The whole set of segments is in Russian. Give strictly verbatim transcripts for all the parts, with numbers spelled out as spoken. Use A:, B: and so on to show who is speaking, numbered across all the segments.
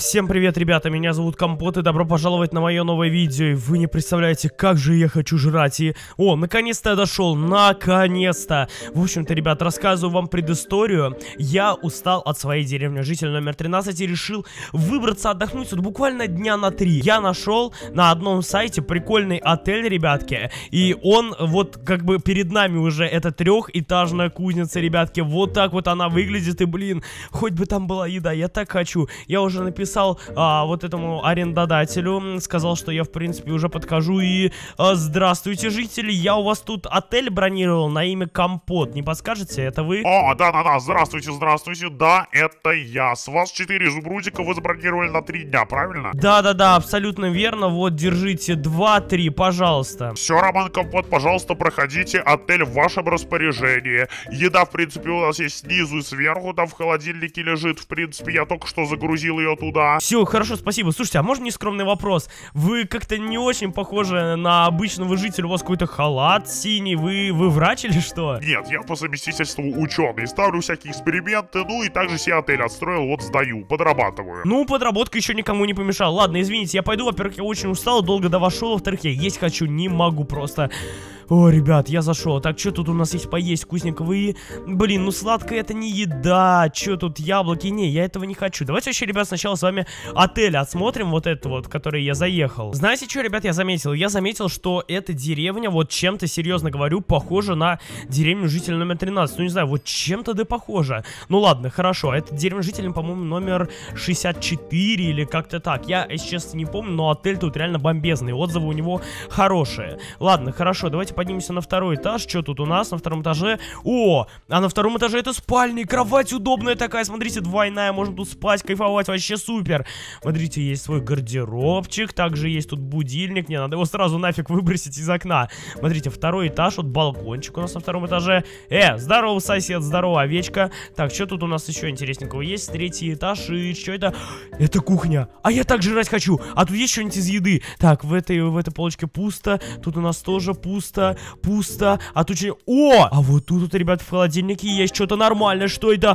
A: Всем привет, ребята, меня зовут Компот, и добро пожаловать на мое новое видео. И вы не представляете, как же я хочу жрать. И, о, наконец-то я дошел, наконец-то. В общем-то, ребят, рассказываю вам предысторию. Я устал от своей деревни, житель номер тринадцать, и решил выбраться отдохнуть вот буквально дня на три. Я нашел на одном сайте прикольный отель, ребятки. И он вот как бы перед нами уже, это трехэтажная кузница, ребятки. Вот так вот она выглядит, и, блин, хоть бы там была еда, я так хочу. Я уже написал а, вот этому арендодателю, сказал, что я в принципе уже подхожу. И а, здравствуйте, жители, я у вас тут отель бронировал на имя Компот, не подскажете, это вы?
B: О, да-да-да, здравствуйте, здравствуйте, да, это я. С вас четыре изумрудика вы забронировали на три дня, правильно?
A: Да-да-да, абсолютно верно, вот, держите, два-три, пожалуйста.
B: Все, Роман Компот, пожалуйста, проходите, отель в вашем распоряжении. Еда, в принципе, у нас есть снизу и сверху, там в холодильнике лежит, в принципе, я только что загрузил ее туда.
A: Все, хорошо, спасибо. Слушайте, а можно нескромный вопрос? Вы как-то не очень похожи на обычного жителя. У вас какой-то халат синий. Вы, вы врач или что?
B: Нет, я по совместительству ученый. Ставлю всякие эксперименты, ну и также себе отель отстроил, вот сдаю, подрабатываю.
A: Ну, подработка еще никому не помешала. Ладно, извините, я пойду. Во-первых, я очень устал, долго до вас шел. Во-вторых, я есть хочу, не могу просто. О, ребят, я зашел. Так, что тут у нас есть поесть вкусниковые? Блин, ну сладкое это не еда. Что тут, яблоки? Не, я этого не хочу. Давайте вообще, ребят, сначала с вами отель отсмотрим, вот это вот, в который я заехал. Знаете, что, ребят, я заметил? Я заметил, что эта деревня, вот чем-то, серьезно говорю, похожа на деревню жителя номер тринадцать. Ну, не знаю, вот чем-то да похожа. Ну, ладно, хорошо. Это деревня жителя, по-моему, номер шестьдесят четыре или как-то так. Я, если честно, не помню, но отель тут реально бомбезный. Отзывы у него хорошие. Ладно, хорошо, давайте поднимемся на второй этаж. Что тут у нас на втором этаже? О, а на втором этаже это спальня. Кровать удобная такая, смотрите, двойная. Можно тут спать, кайфовать, вообще супер. Смотрите, есть свой гардеробчик. Также есть тут будильник. Не, надо его сразу нафиг выбросить из окна. Смотрите, второй этаж, вот балкончик у нас на втором этаже. Э, здорово, сосед, здорово, овечка. Так, что тут у нас еще интересненького есть? Третий этаж, и что это? Это кухня. А я так жрать хочу. А тут есть что-нибудь из еды? Так, в этой, в этой полочке пусто. Тут у нас тоже пусто. Пусто. А тут что? О! А вот тут, вот, ребят, в холодильнике есть что-то нормальное. Что это?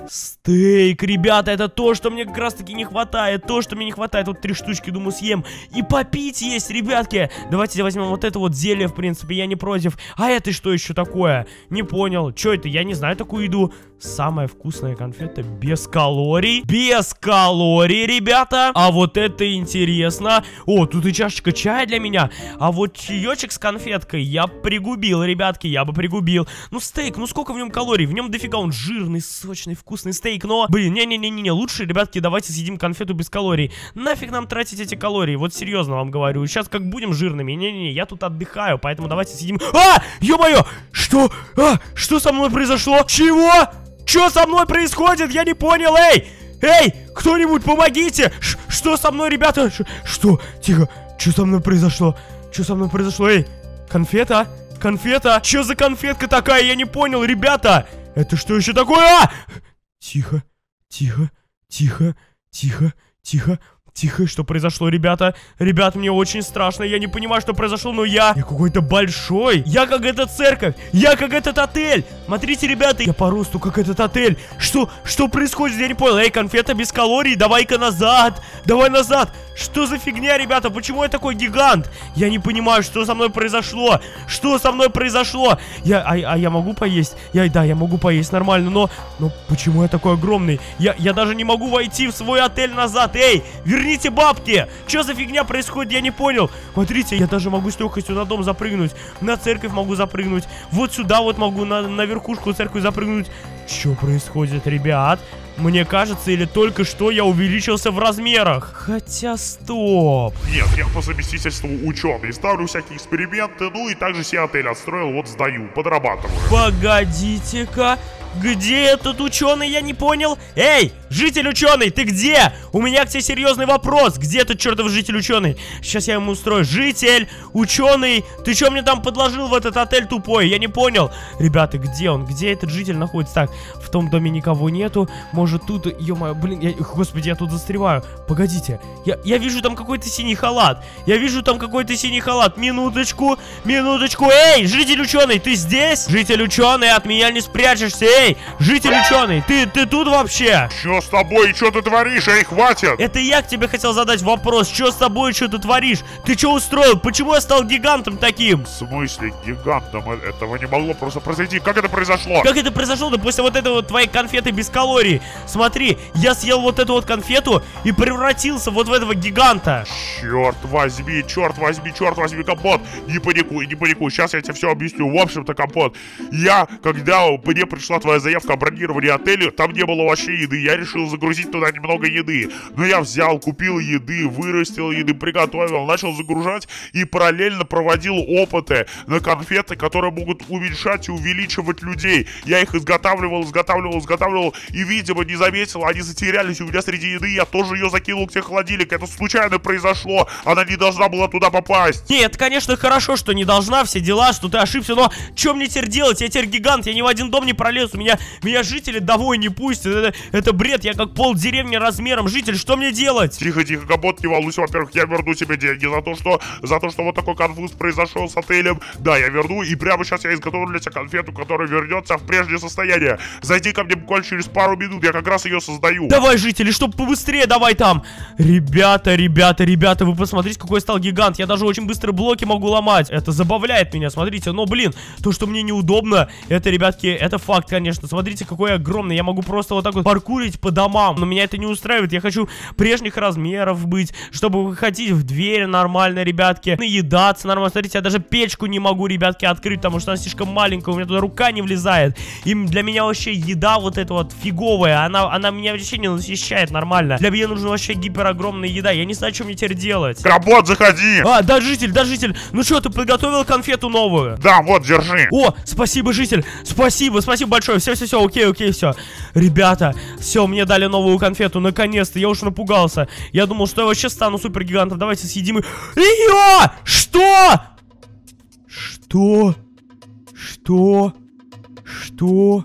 A: Стейк, ребята, это то, что мне как раз таки не хватает. То, что мне не хватает. Вот три штучки, думаю, съем. И попить есть, ребятки. Давайте возьмем вот это вот зелье, в принципе, я не против. А это что еще такое? Не понял. Что это? Я не знаю такую еду. Самая вкусная конфета без калорий. Без калорий, ребята. А вот это интересно. О, тут и чашечка чая для меня. А вот чаечек с конфеткой я пригубил, ребятки, я бы пригубил. Ну, стейк, ну сколько в нем калорий? В нем дофига, он жирный, сочный, вкусный стейк. Но, блин, не-не-не-не, лучше, ребятки, давайте съедим конфету без калорий. Нафиг нам тратить эти калории, вот серьезно вам говорю. Сейчас как будем жирными, не-не-не, я тут отдыхаю, поэтому давайте съедим. А, ё-моё, что? А, что со мной произошло? Чего? Что со мной происходит? Я не понял, эй! Эй, кто-нибудь помогите! Ш что со мной, ребята? Ш что? Тихо, что со мной произошло? Что со мной произошло, эй? Конфета? Конфета? Что за конфетка такая? Я не понял, ребята! Это что еще такое? А! Тихо, тихо, тихо, тихо, тихо. Тихо, что произошло, ребята? Ребят, мне очень страшно, я не понимаю, что произошло, но я... Я какой-то большой. Я как эта церковь. Я как этот отель. Смотрите, ребята, я по росту как этот отель. Что? Что происходит? Я не понял. Эй, конфета без калорий, давай-ка назад. Давай назад. Что за фигня, ребята? Почему я такой гигант? Я не понимаю, что со мной произошло. Что со мной произошло? Я... А, а я могу поесть? Я... Да, я могу поесть нормально, но... Но почему я такой огромный? Я, я даже не могу войти в свой отель назад. Эй, вернись. Верните бабки! Что за фигня происходит? Я не понял. Смотрите, я даже могу с легкостью на дом запрыгнуть. На церковь могу запрыгнуть. Вот сюда вот могу на, на верхушку церкви запрыгнуть. Что происходит, ребят? Мне кажется, или только что я увеличился в размерах. Хотя, стоп.
B: Нет, я по совместительству ученый. Ставлю всякие эксперименты, ну и также себе отель отстроил, вот сдаю, подрабатываю.
A: Погодите-ка. Где этот ученый, я не понял? Эй, житель ученый, ты где? У меня к тебе серьезный вопрос. Где этот чертов житель ученый? Сейчас я ему устрою. Житель, ученый, ты что мне там подложил в этот отель тупой? Я не понял. Ребята, где он? Где этот житель находится? Так, в том доме никого нету. Может тут, ё-моё, блин, я, господи, я тут застреваю. Погодите, я, я вижу там какой-то синий халат. Я вижу там какой-то синий халат. Минуточку, минуточку. Эй, житель ученый, ты здесь? Житель ученый, от меня не спрячешься. Эй, житель ученый, ты, ты тут вообще?
B: Чё? Что с тобой? Что ты творишь? Эй, хватит!
A: Это я к тебе хотел задать вопрос. Что с тобой, что ты творишь? Ты что устроил? Почему я стал гигантом таким?
B: В смысле гигантом? Этого не могло просто произойти. Как это произошло?
A: Как это произошло? Да после вот этой вот твоей конфеты без калорий. Смотри, я съел вот эту вот конфету и превратился вот в этого гиганта.
B: Черт возьми, черт возьми, черт возьми, Компот. Не паникуй, не паникуй. Сейчас я тебе все объясню. В общем-то, Компот, я, когда мне пришла твоя заявка о бронировании отеля, там не было вообще еды. Я решил загрузить туда немного еды. Но я взял, купил еды, вырастил еды, приготовил, начал загружать и параллельно проводил опыты на конфеты, которые могут уменьшать и увеличивать людей. Я их изготавливал, изготавливал, изготавливал и, видимо, не заметил, они затерялись у меня среди еды. Я тоже ее закинул к тебе в холодильник. Это случайно произошло. Она не должна была туда попасть.
A: Нет, конечно, хорошо, что не должна, все дела, что ты ошибся, но что мне теперь делать? Я теперь гигант, я ни в один дом не пролез, у меня, меня жители домой не пустят. Это, это бред, я как пол деревни размером. Житель, что мне делать?
B: Тихо, тихо, Компот, не волнуйся. Во-первых, я верну тебе деньги за то, что за то, что вот такой конфуз произошел с отелем. Да, я верну, и прямо сейчас я изготовлю для тебя конфету, которая вернется в прежнее состояние. Зайди ко мне буквально через пару минут, я как раз ее создаю.
A: Давай, жители, чтоб побыстрее, давай там. Ребята, ребята, ребята, вы посмотрите, какой я стал гигант. Я даже очень быстро блоки могу ломать. Это забавляет меня, смотрите. Но, блин, то, что мне неудобно, это, ребятки, это факт, конечно. Смотрите, какой я огромный. Я могу просто вот так вот паркурить по домам. Но меня это не устраивает. Я хочу прежних размеров быть, чтобы выходить в дверь нормально, ребятки. Наедаться нормально. Смотрите, я даже печку не могу, ребятки, открыть, потому что она слишком маленькая. У меня туда рука не влезает. И для меня вообще еда вот эта вот фиговая. Она, она меня вообще не насыщает нормально. Для меня нужна вообще гиперогромная еда. Я не знаю, что мне теперь делать.
B: Компот, заходи!
A: А, да, житель, да, житель. Ну что, ты подготовил конфету новую?
B: Да, вот, держи.
A: О, спасибо, житель. Спасибо, спасибо большое. Все, все, все, окей, окей, все. Ребята, все, мне дали новую конфету. Наконец-то, я уж напугался. Я думал, что я вообще стану супергигантом. Давайте съедим ее. Что? Что? Что? Что?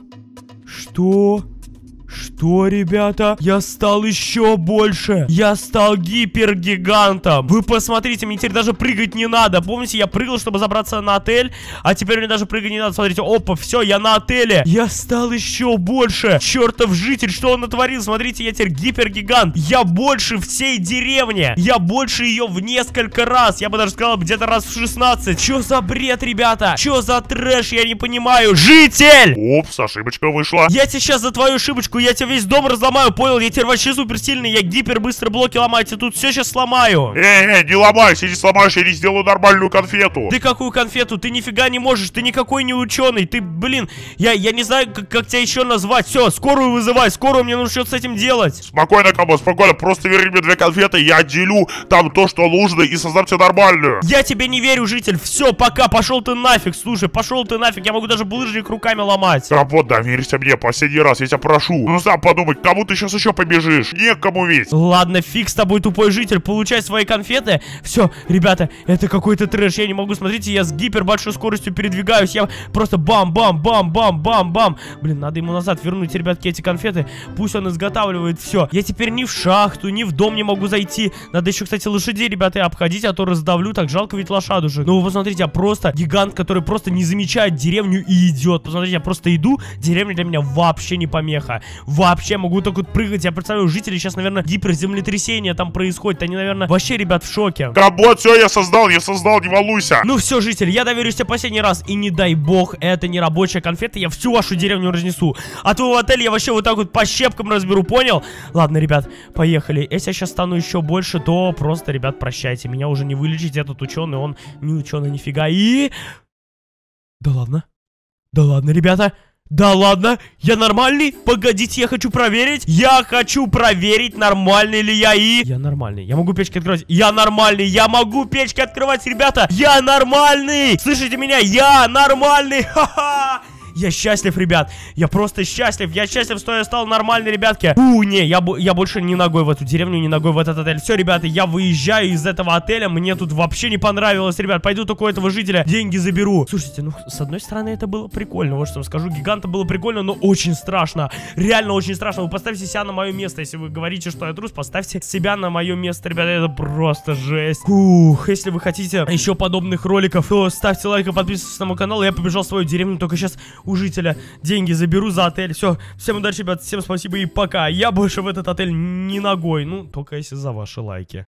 A: Что? Что, ребята? Я стал еще больше. Я стал гипергигантом. Вы посмотрите, мне теперь даже прыгать не надо. Помните, я прыгал, чтобы забраться на отель, а теперь мне даже прыгать не надо. Смотрите, опа, все, я на отеле. Я стал еще больше. Чертов житель, что он натворил? Смотрите, я теперь гипергигант. Я больше всей деревни. Я больше ее в несколько раз. Я бы даже сказал, где-то раз в шестнадцать. Че за бред, ребята? Че за трэш, я не понимаю. Житель!
B: Упс, ошибочка вышла.
A: Я сейчас за твою ошибочку, я тебе весь дом разломаю, понял? Я теперь вообще суперсильный, я гипер быстро блоки ломаю, я тут все сейчас сломаю.
B: Эй, эй, не ломайся, не сломаешь, я не сделаю нормальную конфету.
A: Ты какую конфету? Ты нифига не можешь, ты никакой не ученый, ты, блин, я, я не знаю, как, как тебя еще назвать. Все, скорую вызывай, скорую, мне нужно что-то с этим делать.
B: Спокойно, Компот, спокойно, просто верни мне две конфеты, я отделю там то, что нужно, и создам тебе нормальную.
A: Я тебе не верю, житель, все, пока, пошел ты нафиг, слушай, пошел ты нафиг, я могу даже булыжник руками ломать.
B: Компот, доверься мне, последний раз, я тебя прошу. Ну сам подумать, кому ты сейчас еще побежишь? Некому ведь.
A: Ладно, фиг с тобой, тупой житель, получай свои конфеты. Все, ребята, это какой-то трэш, я не могу, смотрите, я с гипер большой скоростью передвигаюсь, я просто бам-бам-бам-бам-бам-бам. Блин, надо ему назад вернуть, ребятки, эти конфеты, пусть он изготавливает все. Я теперь ни в шахту, ни в дом не могу зайти. Надо еще, кстати, лошадей, ребята, обходить, а то раздавлю, так жалко ведь лошадушек. Ну, вы посмотрите, я просто гигант, который просто не замечает деревню и идет. Посмотрите, я просто иду, деревня для меня вообще не помеха. Вообще могу так вот прыгать. Я представляю, жители сейчас, наверное, гиперземлетрясение там происходит. Они, наверное, вообще, ребят, в шоке.
B: Компот, все, я создал, я создал, не волнуйся.
A: Ну все, житель, я доверюсь тебе последний раз. И не дай бог, это не рабочая конфета, я всю вашу деревню разнесу. А твой отель я вообще вот так вот по щепкам разберу, понял? Ладно, ребят, поехали. Если я сейчас стану еще больше, то просто, ребят, прощайте. Меня уже не вылечить, этот ученый, он не ученый нифига. И... Да ладно. Да ладно, ребята. Да ладно, я нормальный? Погодите, я хочу проверить. Я хочу проверить, нормальный ли я и... Я нормальный, я могу печки открывать. Я нормальный, я могу печки открывать, ребята. Я нормальный. Слышите меня? Я нормальный. Ха-ха. Я счастлив, ребят. Я просто счастлив. Я счастлив, что я стал нормальный, ребятки. Фу, не, я, я больше не ногой в эту деревню, не ногой в этот отель. Все, ребята, я выезжаю из этого отеля. Мне тут вообще не понравилось, ребят. Пойду только у этого жителя деньги заберу. Слушайте, ну, с одной стороны, это было прикольно. Вот что вам скажу. Гиганта было прикольно, но очень страшно. Реально очень страшно. Вы поставьте себя на мое место. Если вы говорите, что я трус, поставьте себя на мое место, ребята. Это просто жесть. Ух, если вы хотите еще подобных роликов, то ставьте лайк и подписывайтесь на мой канал. Я побежал в свою деревню, только сейчас у жителя деньги заберу за отель. Все, всем удачи, ребят, всем спасибо и пока. Я больше в этот отель не ногой, ну, только если за ваши лайки.